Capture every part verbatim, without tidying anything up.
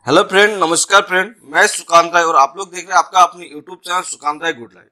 Hello friend, नमस्कार friend. मैं सुकांत राय और आप लोग देख रहे हैं आपका अपनी YouTube channel Sukant Rai good life.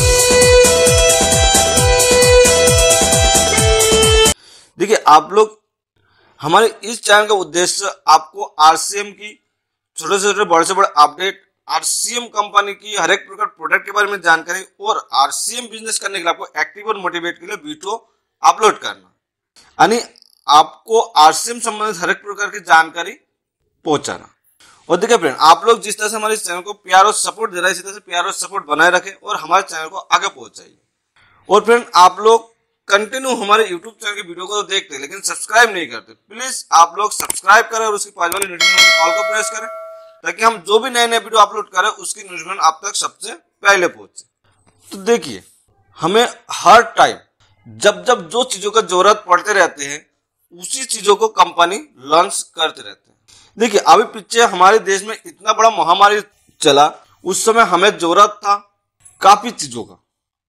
देखिए, आप लोग हमारे इस चैनल का उद्देश्य आपको आरसीएम की छोटे से छोटे बड़े से बड़े अपडेट, आरसीएम कंपनी की हर एक प्रकार प्रोडक्ट के बारे में जानकारी और आरसीएम बिजनेस करने के लिए आपको एक्टिव और मोटिवेट के लिए वीडियो अपलोड करना, यानी आपको आरसीएम संबंधित हर एक प्रकार की जानकारी पहुंचाना। और देखिए फ्रेंड, आप लोग जिस तरह से हमारे चैनल को प्यार और सपोर्ट दे रहे हैं, इसी तरह से प्यार और सपोर्ट बनाए रखें और हमारे चैनल को आगे पहुंचाइए। और फ्रेंड, आप लोग कंटिन्यू हमारे यूट्यूब चैनल की वीडियो को तो देखते हैं लेकिन सब्सक्राइब नहीं करते। प्लीज आप लोग सब्सक्राइब करें और उसकी पास वाली नोटिफिकेशन ऑल को प्रेस करें ताकि हम जो भी नए नए वीडियो अपलोड करें उसकी नोटिफिकेशन आप तक सबसे पहले पहुंचे। तो देखिए, हमें हर टाइम जब जब जो चीजों का जरूरत पड़ते रहते हैं उसी चीजों को कंपनी लॉन्च करते रहते हैं। देखिए, अभी पीछे हमारे देश में इतना बड़ा महामारी चला, उस समय हमें जरूरत था काफी चीजों का।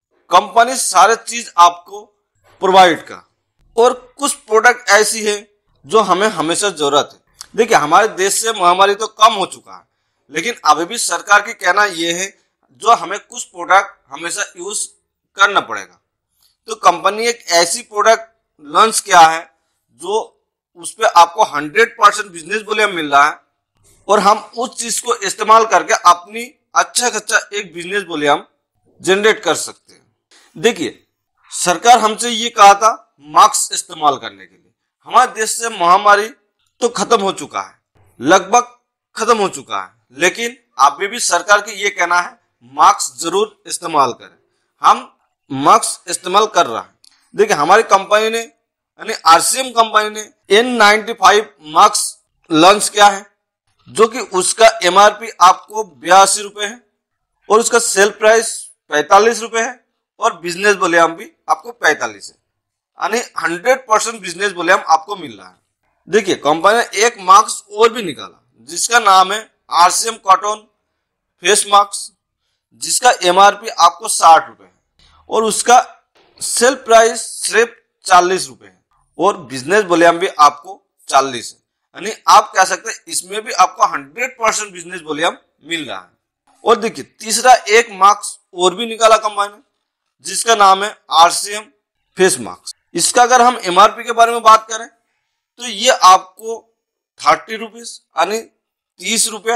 कंपनी सारे चीज आपको प्रोवाइड का, और कुछ प्रोडक्ट ऐसी है जो हमें हमेशा जरूरत है। देखिए, हमारे देश से महामारी तो कम हो चुका है लेकिन अभी भी सरकार की कहना यह है जो हमें कुछ प्रोडक्ट हमेशा यूज करना पड़ेगा। तो कंपनी एक ऐसी प्रोडक्ट लॉन्च किया है जो उस पर आपको हंड्रेड परसेंट बिजनेस वॉल्यूम मिल रहा है और हम उस चीज को इस्तेमाल करके अपनी अच्छा खासा एक बिजनेस वॉल्यूम जनरेट कर सकते हैं। देखिए, सरकार हमसे ये कहा था मास्क इस्तेमाल करने के लिए। हमारे देश से महामारी तो खत्म हो चुका है, लगभग खत्म हो चुका है, लेकिन अभी भी सरकार की ये कहना है मास्क जरूर इस्तेमाल करें। हम मास्क इस्तेमाल कर रहा है। देखिए, हमारी कंपनी ने यानी आरसीएम कंपनी ने N ninety five mask launch किया है जो कि उसका एमआरपी आपको बयासी रुपए है और उसका सेल प्राइस पैंतालीस रुपए है और बिजनेस वॉल्यूम भी आपको पैंतालीस है, यानी हंड्रेड परसेंट बिजनेस वॉल्यूम आपको मिल रहा है। देखिए, कंपनी ने एक मास्क और भी निकाला जिसका नाम है आरसीएम कॉटन फेस मास्क, जिसका एमआरपी आपको साठ रुपए है और उसका सेल प्राइस सिर्फ चालीस रुपए है और बिजनेस वॉल्यूम भी आपको चालीस है, यानी आप कह सकते हैं इसमें भी आपको हंड्रेड परसेंट बिजनेस वॉल्यूम मिल रहा है। और देखिए, तीसरा एक मास्क और भी निकाला कंपनी ने जिसका नाम है आरसीएम फेस मास्क। इसका अगर हम एमआरपी के बारे में बात करें तो ये आपको थर्टी रुपीज यानी तीस रुपए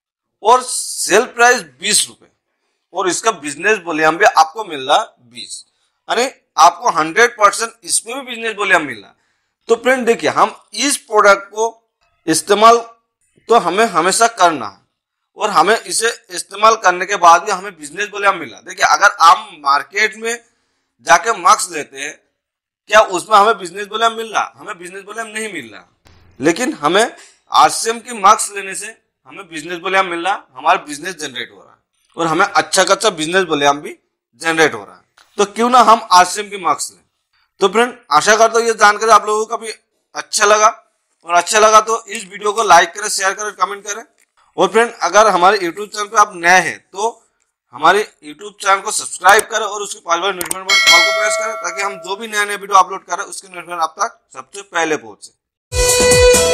और सेल प्राइस बीस रुपए और इसका बिजनेस वॉल्यूम भी आपको मिल रहा है बीस, यानी आपको हंड्रेड परसेंट इसमें भी बिजनेस वॉल्यूम मिल रहा है। तो फ्रेंड देखिए, हम इस प्रोडक्ट को इस्तेमाल तो हमें हमेशा करना है और हमें इसे इस्तेमाल करने के बाद भी हमें बिजनेस वॉल्यूम मिला। देखिए, अगर आप मार्केट में जाके मास्क लेते हैं, क्या उसमें हमें बिजनेस वॉल्यूम मिल रहा? हमें बिजनेस वॉल्यूम नहीं मिल रहा, लेकिन हमें आरसीएम की मास्क लेने से हमें बिजनेस वॉल्यूम मिल रहा, हमारा बिजनेस जनरेट हो रहा है और हमें अच्छा खासा बिजनेस वॉल्यूम भी जनरेट हो रहा है। तो क्यों ना हम आरसीएम की मास्क लें। तो फ्रेंड, आशा करता हूँ ये जानकर आप लोगों का भी अच्छा लगा, और अच्छा लगा तो इस वीडियो को लाइक करें, शेयर करें, कमेंट करें। और फ्रेंड, अगर हमारे यूट्यूब चैनल पे आप नए हैं तो हमारे यूट्यूब चैनल को सब्सक्राइब करें और उसके पास वाले नोटिफिकेशन बटन ऑल को प्रेस करें ताकि हम जो भी नए नए वीडियो अपलोड करें उसकी नोटिफिकेशन आप तक सबसे पहले पहुंचे।